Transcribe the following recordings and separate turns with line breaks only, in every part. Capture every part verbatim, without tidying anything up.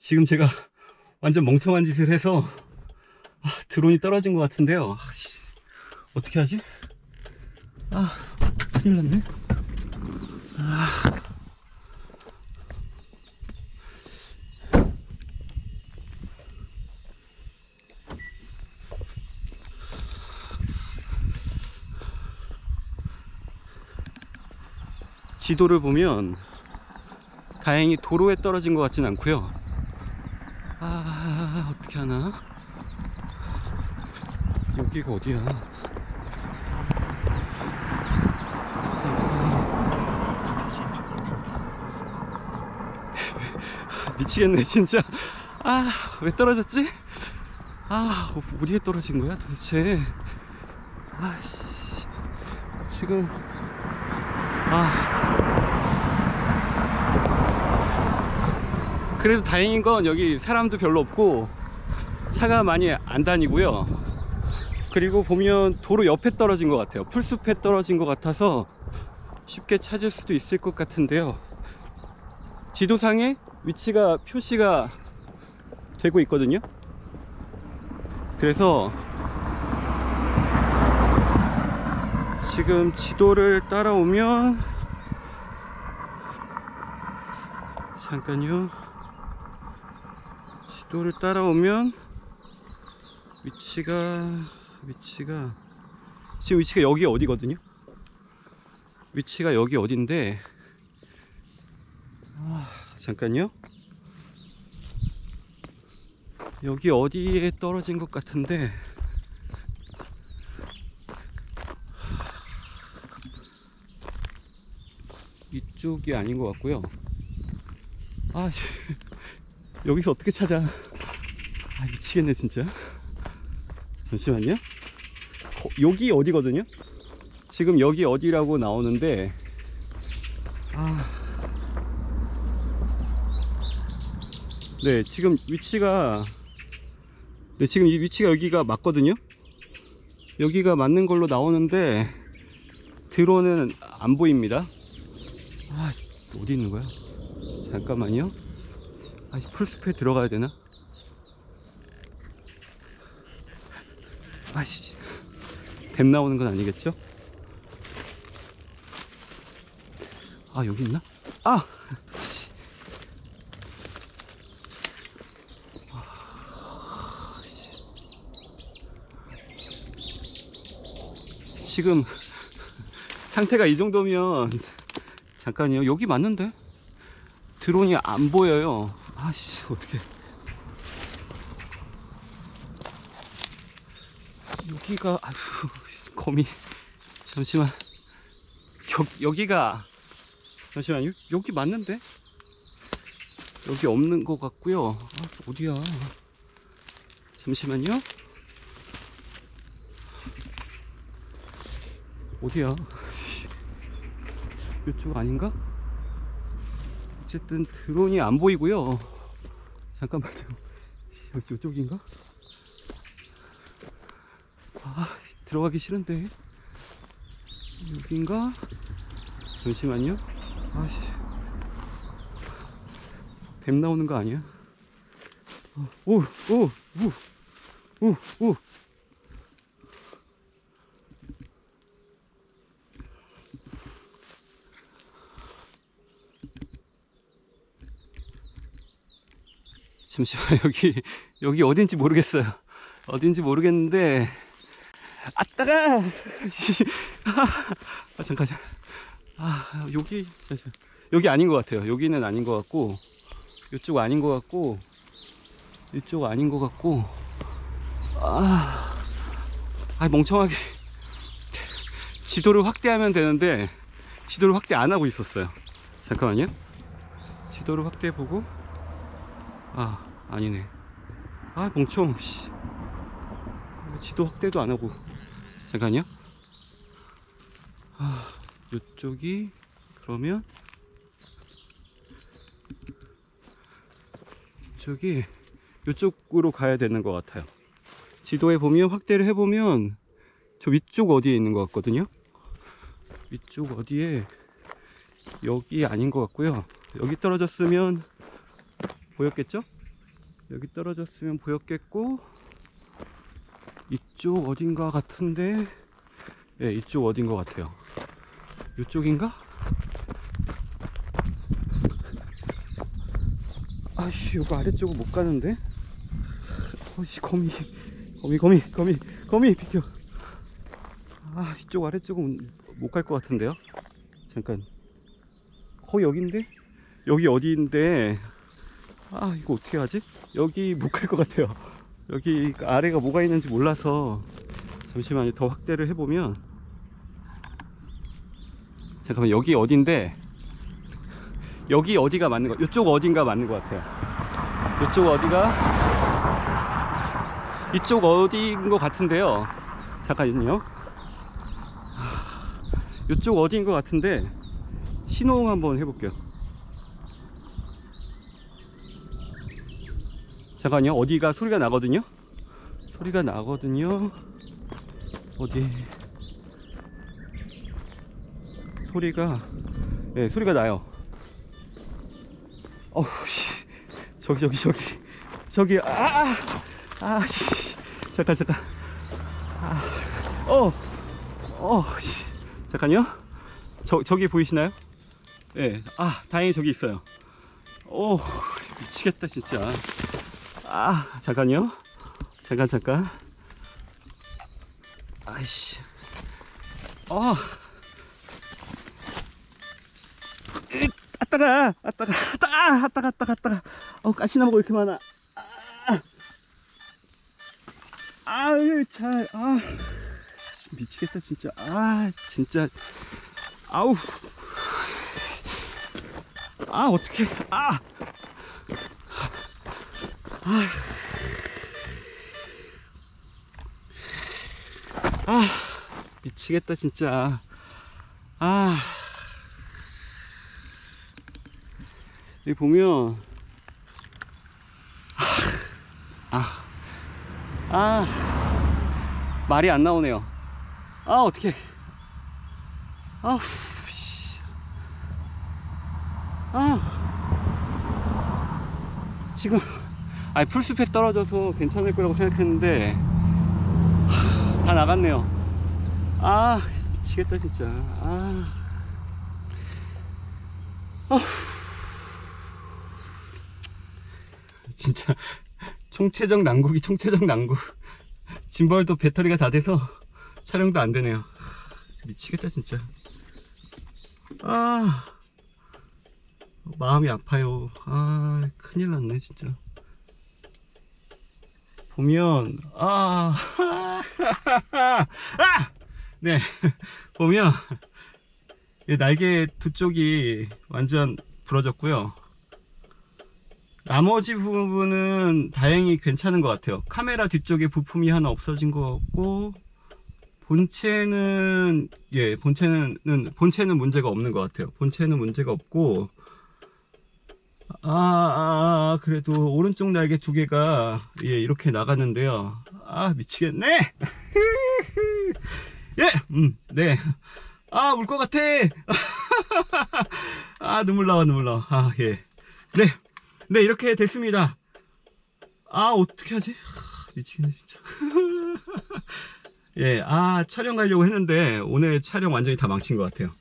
지금 제가 완전 멍청한 짓을 해서 아, 드론이 떨어진 것 같은데요. 아, 씨, 어떻게 하지? 아, 큰일 났네. 아. 지도를 보면 다행히 도로에 떨어진 것 같진 않고요. 아, 어떻게 하나? 여기가 어디야? 미치겠네 진짜. 아, 왜 떨어졌지? 아, 어디에 떨어진 거야 도대체? 아, 지금 아, 그래도 다행인 건 여기 사람도 별로 없고 차가 많이 안 다니고요. 그리고 보면 도로 옆에 떨어진 것 같아요. 풀숲에 떨어진 것 같아서 쉽게 찾을 수도 있을 것 같은데요. 지도상에 위치가 표시가 되고 있거든요. 그래서 지금 지도를 따라오면, 잠깐요, 지도를 따라오면 위치가 위치가 지금 위치가 여기 어디거든요. 위치가 여기 어딘데, 아, 잠깐요, 여기 어디에 떨어진 것 같은데, 이쪽이 아닌 것 같고요. 아, 여기서 어떻게 찾아? 아, 미치겠네 진짜. 잠시만요. 어, 여기 어디거든요. 지금 여기 어디라고 나오는데, 아, 네, 지금 위치가, 네, 지금 이 위치가 여기가 맞거든요. 여기가 맞는 걸로 나오는데 드론은 안 보입니다. 아, 어디 있는 거야? 잠깐만요. 아, 풀숲에 들어가야 되나? 아씨, 뱀 나오는 건 아니겠죠? 아, 여기 있나? 아! 지금 상태가 이 정도면, 잠깐요, 여기 맞는데? 드론이 안 보여요. 아씨, 어떡해. 여기가, 아휴, 거미. 잠시만. 여, 여기가, 잠시만요. 여기 맞는데? 여기 없는 것 같고요. 아, 어디야? 잠시만요. 어디야? 이쪽 아닌가? 어쨌든 드론이 안 보이고요. 잠깐만요. 여기 이쪽인가? 아, 들어가기 싫은데. 여긴가? 잠시만요. 아씨, 뱀 나오는 거 아니야? 오, 오, 오, 오, 오. 잠시만, 여기 여기 어딘지 모르겠어요. 어딘지 모르겠는데, 아, 따가. 아, 잠깐. 아, 여기, 잠시만. 여기 아닌 것 같아요. 여기는 아닌 것 같고, 이쪽 아닌 것 같고, 이쪽 아닌 것 같고. 아, 아, 멍청하게 지도를 확대하면 되는데 지도를 확대 안 하고 있었어요. 잠깐만요. 지도를 확대해 보고, 아, 아니네. 아, 멍청. 씨. 지도 확대도 안 하고. 잠깐요. 아, 이쪽이, 그러면 이쪽이 이쪽으로 가야 되는 것 같아요. 지도에 보면, 확대를 해보면 저 위쪽 어디에 있는 것 같거든요. 위쪽 어디에, 여기 아닌 것 같고요. 여기 떨어졌으면 보였겠죠? 여기 떨어졌으면 보였겠고, 이쪽 어딘가 같은데, 예, 네, 이쪽 어딘 것 같아요. 이쪽인가? 아씨, 이거 아래쪽은 못 가는데? 어씨, 거미, 거미, 거미, 거미, 거미, 비켜. 아, 이쪽 아래쪽은 못 갈 것 같은데요? 잠깐. 거의 여긴데? 여기 어디인데? 아, 이거 어떻게 하지? 여기 못 갈 것 같아요. 여기 아래가 뭐가 있는지 몰라서. 잠시만요. 더 확대를 해보면. 잠깐만, 여기 어딘데? 여기 어디가 맞는 거? 이쪽 어딘가 맞는 것 같아요. 이쪽 어디가? 이쪽 어디인 것 같은데요. 잠깐만요. 이쪽 어디인 것 같은데 신호음 한번 해볼게요. 잠깐만요. 어디가 소리가 나거든요. 소리가 나거든요. 어디 소리가, 네, 소리가 나요. 어우 씨, 저기 저기 저기 저기 아아 아, 씨, 잠깐 잠깐 아어어 씨, 잠깐요. 저 저기 보이시나요? 예, 네. 아, 다행히 저기 있어요. 오, 미치겠다 진짜. 아, 잠깐요. 잠깐 잠깐. 아이씨. 어. 아따가, 아따가, 아따가, 아따가, 아따가, 아따가. 어, 가시나무가 왜 이렇게 많아. 아, 아유, 잘, 아, 미치겠다 진짜. 아, 진짜. 아우. 아, 어떡해. 아. 아. 아, 미치겠다 진짜. 아, 여기 보면 아, 아, 말이 안 나오네요. 아, 어떡해. 아우, 씨. 아, 지금 아니 풀숲에 떨어져서 괜찮을 거라고 생각했는데 하, 다 나갔네요. 아, 미치겠다 진짜. 아, 아, 진짜 총체적 난국이 총체적 난국. 짐벌도 배터리가 다 돼서 촬영도 안 되네요. 미치겠다 진짜. 아, 마음이 아파요. 아, 큰일 났네 진짜. 보면 아, 아, 네, 보면 날개 두 쪽이 완전 부러졌고요. 나머지 부분은 다행히 괜찮은 것 같아요. 카메라 뒤쪽에 부품이 하나 없어진 것 같고, 본체는, 예, 본체는, 본체는 문제가 없는 것 같아요. 본체는 문제가 없고, 아, 아, 아, 그래도 오른쪽 날개 두 개가, 예, 이렇게 나갔는데요. 아, 미치겠네! 예, 음, 네. 아, 울 것 같아! 아, 눈물 나와, 눈물 나와. 아, 예. 네. 네, 이렇게 됐습니다. 아, 어떻게 하지? 미치겠네 진짜. 예, 아, 촬영 가려고 했는데 오늘 촬영 완전히 다 망친 것 같아요.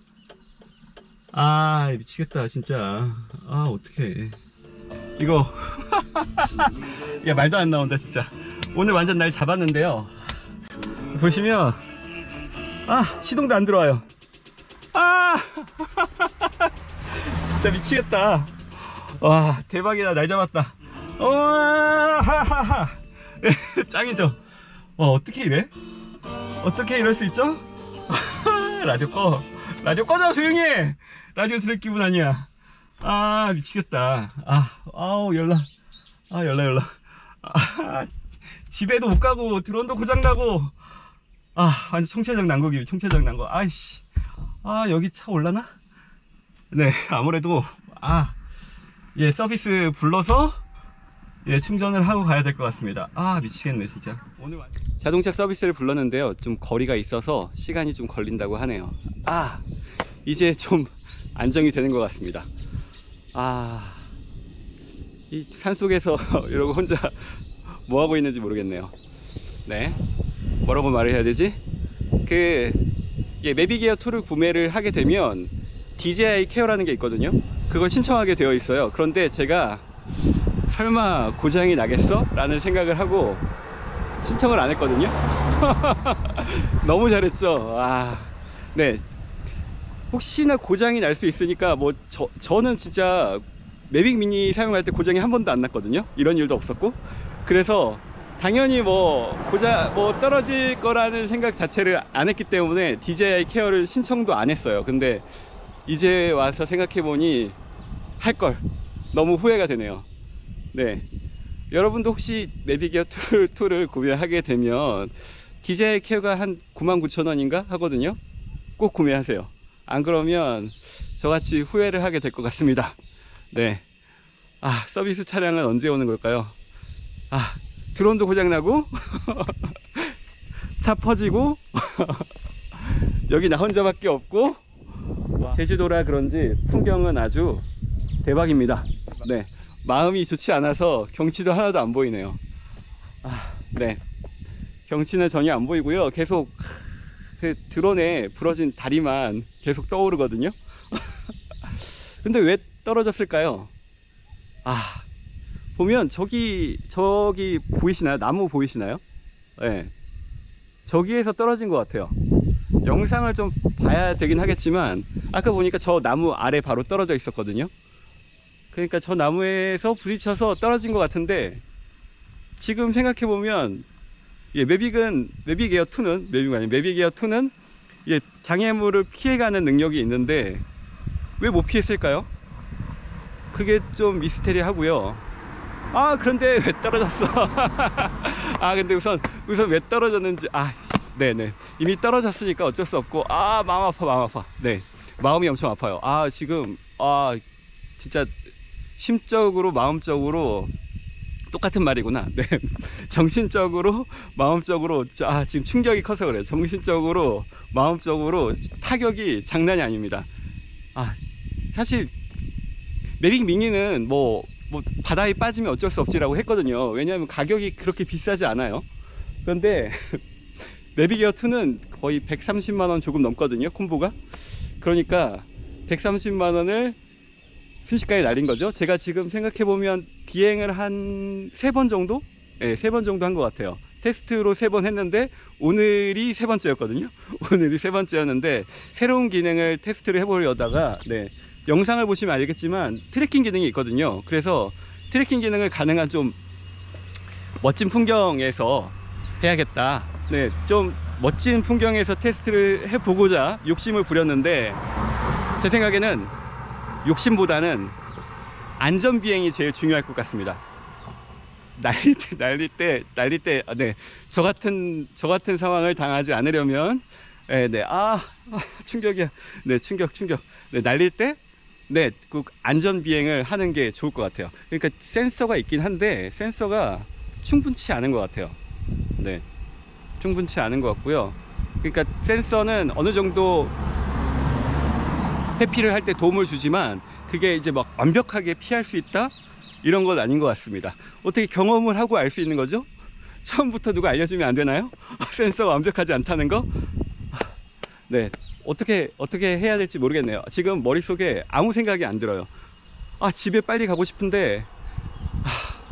아, 미치겠다 진짜. 아, 어떡해 이거. 야, 말도 안 나온다 진짜. 오늘 완전 날 잡았는데요. 보시면 아, 시동도 안 들어와요. 아, 진짜 미치겠다. 와, 대박이다. 날 잡았다. 와, 하하하. 짱이죠. 와, 어떻게 이래? 어떻게 이럴 수 있죠? 라디오 꺼. 라디오 꺼져. 조용히 해. 라디오 들을 기분 아니야. 아, 미치겠다. 아, 아우, 연락. 아, 연락, 연락. 아, 집에도 못 가고, 드론도 고장나고. 아, 완전 총체적 난국이에요. 총체적 난국. 아이씨. 아, 여기 차 올라나? 네, 아무래도, 아. 예, 서비스 불러서 예, 충전을 하고 가야 될 것 같습니다. 아, 미치겠네 진짜. 오늘 완전... 자동차 서비스를 불렀는데요, 좀 거리가 있어서 시간이 좀 걸린다고 하네요. 아, 이제 좀 안정이 되는 것 같습니다. 아, 이 산속에서 이러고 혼자 뭐 하고 있는지 모르겠네요. 네, 뭐라고 말을 해야 되지? 그 예, 매비게어 이를 구매를 하게 되면 디제이아이 케어라는 게 있거든요. 그걸 신청하게 되어 있어요. 그런데 제가 설마 고장이 나겠어? 라는 생각을 하고 신청을 안 했거든요. 너무 잘했죠. 아, 네, 혹시나 고장이 날 수 있으니까 뭐 저, 저는 진짜 매빅 미니 사용할 때 고장이 한 번도 안 났거든요. 이런 일도 없었고. 그래서 당연히 뭐 고장 뭐 떨어질 거라는 생각 자체를 안 했기 때문에 디제이아이 케어를 신청도 안 했어요. 근데 이제 와서 생각해 보니 할걸, 너무 후회가 되네요. 네, 여러분도 혹시 매비게어 이를 구매하게 되면 디제이아이 케어가 한 구만 구천 원인가 하거든요. 꼭 구매하세요. 안 그러면 저같이 후회를 하게 될 것 같습니다. 네, 아, 서비스 차량은 언제 오는 걸까요? 아, 드론도 고장나고 차 퍼지고 여기 나 혼자밖에 없고, 제주도라 그런지 풍경은 아주 대박입니다. 네, 마음이 좋지 않아서 경치도 하나도 안 보이네요. 아, 네, 경치는 전혀 안 보이고요. 계속 그 드론에 부러진 다리만 계속 떠오르거든요. 근데 왜 떨어졌을까요? 아, 보면 저기 저기 보이시나요? 나무 보이시나요? 네, 저기에서 떨어진 것 같아요. 영상을 좀 봐야 되긴 하겠지만 아까 보니까 저 나무 아래 바로 떨어져 있었거든요. 그러니까 저 나무에서 부딪혀서 떨어진 것 같은데, 지금 생각해 보면 예, 매빅은 매빅에어 이는 매빅 아니 매빅에어 이는 예, 장애물을 피해가는 능력이 있는데 왜 못 피했을까요? 그게 좀 미스테리하고요. 아, 그런데 왜 떨어졌어? 아, 근데 우선 우선 왜 떨어졌는지, 아, 네네, 이미 떨어졌으니까 어쩔 수 없고, 아, 마음 아파, 마음 아파. 네, 마음이 엄청 아파요. 아, 지금 아, 진짜 심적으로 마음적으로 똑같은 말이구나. 네, 정신적으로 마음적으로, 아, 지금 충격이 커서 그래요. 정신적으로 마음적으로 타격이 장난이 아닙니다. 아, 사실 매빅 미니는 뭐, 뭐 바다에 빠지면 어쩔 수 없지라고 했거든요. 왜냐하면 가격이 그렇게 비싸지 않아요. 그런데 매빅에어 이는 거의 백삼십만 원 조금 넘거든요, 콤보가. 그러니까 백삼십만 원을 순식간에 날린 거죠. 제가 지금 생각해보면 비행을 한 세 번 정도? 네, 세 번 정도 한 것 같아요. 테스트로 세 번 했는데 오늘이 세 번째였거든요. 오늘이 세 번째였는데 새로운 기능을 테스트를 해보려다가, 네, 영상을 보시면 알겠지만 트래킹 기능이 있거든요. 그래서 트래킹 기능을 가능한 좀 멋진 풍경에서 해야겠다. 네, 좀 멋진 풍경에서 테스트를 해보고자 욕심을 부렸는데, 제 생각에는 욕심보다는 안전비행이 제일 중요할 것 같습니다. 날릴 때, 날릴 때, 날릴 때, 아, 네, 저 같은, 저 같은 상황을 당하지 않으려면, 네, 네, 아, 아 충격이야. 네, 충격, 충격. 네, 날릴 때, 네, 그 안전비행을 하는 게 좋을 것 같아요. 그러니까 센서가 있긴 한데, 센서가 충분치 않은 것 같아요. 네, 충분치 않은 것 같고요. 그러니까 센서는 어느 정도 회피를 할 때 도움을 주지만 그게 이제 막 완벽하게 피할 수 있다? 이런 건 아닌 것 같습니다. 어떻게 경험을 하고 알 수 있는 거죠? 처음부터 누가 알려주면 안 되나요? 센서가 완벽하지 않다는 거? 네, 어떻게 어떻게 해야 될지 모르겠네요. 지금 머릿속에 아무 생각이 안 들어요. 아, 집에 빨리 가고 싶은데, 아,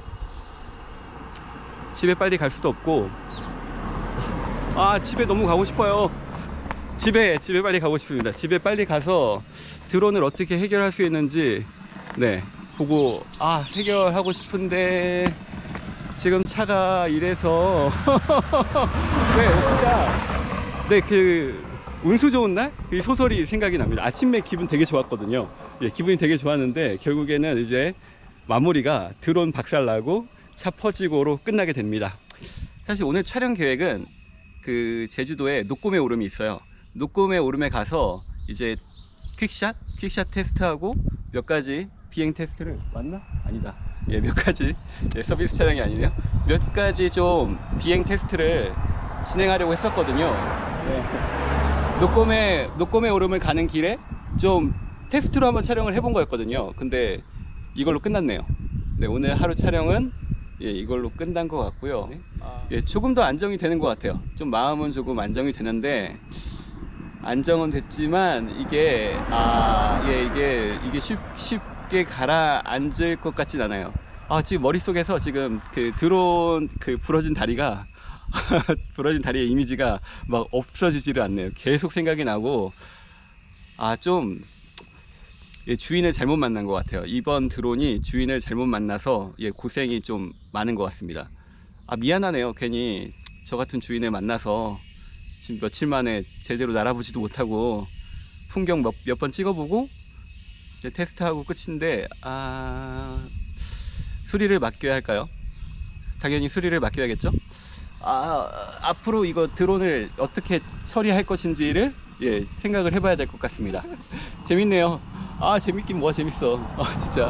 집에 빨리 갈 수도 없고, 아, 집에 너무 가고 싶어요. 집에 집에 빨리 가고 싶습니다. 집에 빨리 가서 드론을 어떻게 해결할 수 있는지, 네, 보고, 아, 해결하고 싶은데 지금 차가 이래서 네, 진짜, 네, 그 운수 좋은 날 이 소설이 생각이 납니다. 아침에 기분 되게 좋았거든요. 예, 기분이 되게 좋았는데 결국에는 이제 마무리가 드론 박살나고 차 퍼지고로 끝나게 됩니다. 사실 오늘 촬영 계획은 그 제주도에 녹곰의 오름이 있어요. 녹곰의 오름에 가서 이제 퀵샷? 퀵샷 테스트하고 몇 가지 비행 테스트를, 맞나? 아니다. 예, 몇 가지, 예, 서비스 차량이 아니네요. 몇 가지 좀 비행 테스트를 진행하려고 했었거든요. 예. 녹곰의, 녹곰의 오름을 가는 길에 좀 테스트로 한번 촬영을 해본 거였거든요. 근데 이걸로 끝났네요. 네, 오늘 하루 촬영은 예, 이걸로 끝난 것 같고요. 예, 조금 더 안정이 되는 것 같아요. 좀 마음은 조금 안정이 되는데, 안정은 됐지만 이게 아, 예, 이게 이게 쉽, 쉽게 가라앉을 것 같진 않아요. 아, 지금 머릿속에서 지금 그 드론 그 부러진 다리가 부러진 다리의 이미지가 막 없어지지를 않네요. 계속 생각이 나고, 아, 좀 예, 주인을 잘못 만난 것 같아요. 이번 드론이 주인을 잘못 만나서 예, 고생이 좀 많은 것 같습니다. 아, 미안하네요. 괜히 저 같은 주인을 만나서 지금 며칠 만에 제대로 날아보지도 못하고 풍경 몇 번 찍어보고 이제 테스트하고 끝인데, 아, 수리를 맡겨야 할까요? 당연히 수리를 맡겨야겠죠? 아, 앞으로 이거 드론을 어떻게 처리할 것인지를 예, 생각을 해봐야 될 것 같습니다. 재밌네요. 아, 재밌긴 뭐가 재밌어. 아, 진짜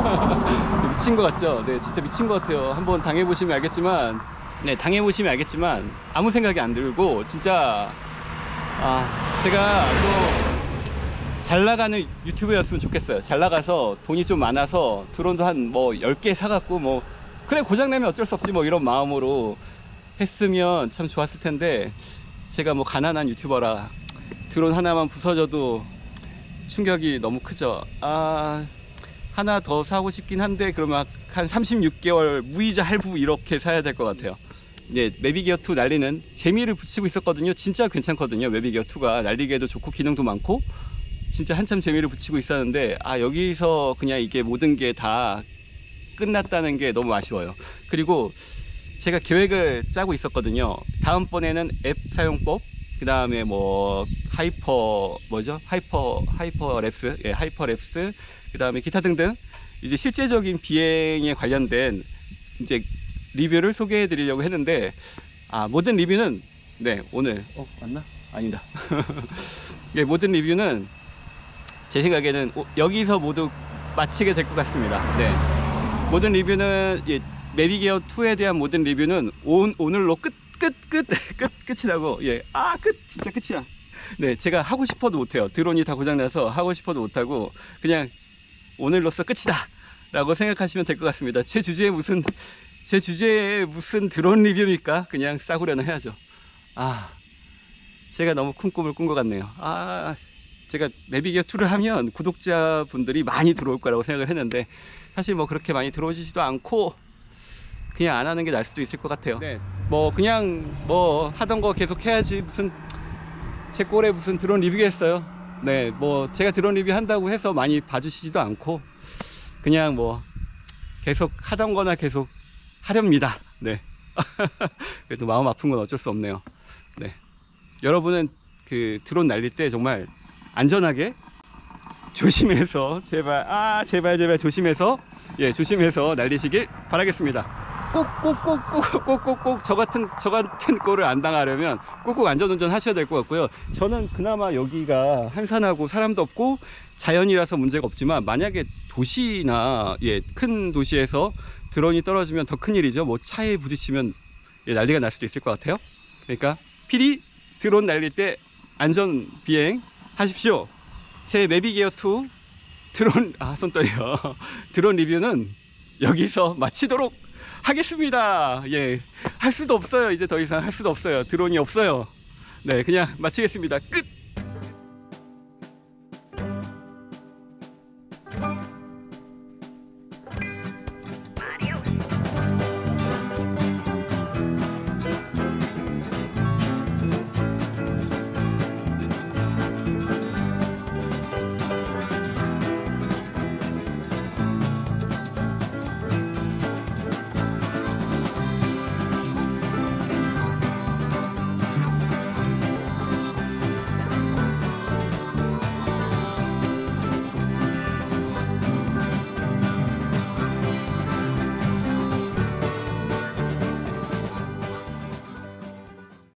미친 것 같죠? 네, 진짜 미친 것 같아요. 한번 당해보시면 알겠지만, 네, 당해보시면 알겠지만 아무 생각이 안 들고, 진짜 아, 제가 또 잘 나가는 유튜버였으면 좋겠어요. 잘 나가서 돈이 좀 많아서 드론도 한 뭐 열 개 사갖고 뭐 그래, 고장나면 어쩔 수 없지 뭐 이런 마음으로 했으면 참 좋았을 텐데, 제가 뭐 가난한 유튜버라 드론 하나만 부서져도 충격이 너무 크죠. 아, 하나 더 사고 싶긴 한데 그러면 한 삼십육 개월 무이자 할부 이렇게 사야 될 것 같아요. 이제 매비기어 투 날리는 재미를 붙이고 있었거든요. 진짜 괜찮거든요. 매비기어 투가 날리기에도 좋고 기능도 많고 진짜 한참 재미를 붙이고 있었는데, 아, 여기서 그냥 이게 모든 게 다 끝났다는 게 너무 아쉬워요. 그리고 제가 계획을 짜고 있었거든요. 다음번에는 앱 사용법, 그 다음에 뭐 하이퍼 뭐죠? 하이퍼 하이퍼 랩스, 예, 하이퍼 랩스, 그 다음에 기타 등등 이제 실제적인 비행에 관련된 이제 리뷰를 소개해 드리려고 했는데, 아, 모든 리뷰는 네, 오늘 어 맞나? 아니다. 예, 모든 리뷰는 제 생각에는 오, 여기서 모두 마치게 될 것 같습니다. 네, 모든 리뷰는 예, 매비기어 투에 대한 모든 리뷰는 온, 오늘로 끝 끝 끝 끝 끝이라고. 예, 아, 끝, 진짜 끝이야. 네, 제가 하고 싶어도 못해요. 드론이 다 고장나서 하고 싶어도 못하고 그냥 오늘로써 끝이다 라고 생각하시면 될 것 같습니다. 제 주제에 무슨 제 주제에 무슨 드론 리뷰입니까? 그냥 싸구려는 해야죠. 아, 제가 너무 큰 꿈을 꾼 것 같네요. 아, 제가 매비기어 투를 하면 구독자분들이 많이 들어올 거라고 생각을 했는데, 사실 뭐 그렇게 많이 들어오시지도 않고 그냥 안 하는 게 나을 수도 있을 것 같아요. 네, 뭐 그냥 뭐 하던 거 계속 해야지 무슨 제 꼴에 무슨 드론 리뷰겠어요. 네, 뭐 제가 드론 리뷰 한다고 해서 많이 봐주시지도 않고 그냥 뭐 계속 하던 거나 계속 하렵니다. 네. 그래도 마음 아픈 건 어쩔 수 없네요. 네, 여러분은 그 드론 날릴 때 정말 안전하게 조심해서, 제발, 아, 제발 제발 조심해서, 예, 조심해서 날리시길 바라겠습니다. 꼭꼭꼭꼭꼭꼭꼭 저 같은 저 같은 꼴을 안 당하려면 꼭꼭 안전운전 하셔야 될 것 같고요. 저는 그나마 여기가 한산하고 사람도 없고 자연이라서 문제가 없지만, 만약에 도시나 예, 큰 도시에서 드론이 떨어지면 더 큰일이죠. 뭐 차에 부딪히면 예, 난리가 날 수도 있을 것 같아요. 그러니까 필히 드론 날릴 때 안전 비행 하십시오. 제 매비기어 투 드론, 아, 손 떨려. 드론 리뷰는 여기서 마치도록 하겠습니다. 예, 할 수도 없어요. 이제 더 이상 할 수도 없어요. 드론이 없어요. 네, 그냥 마치겠습니다. 끝.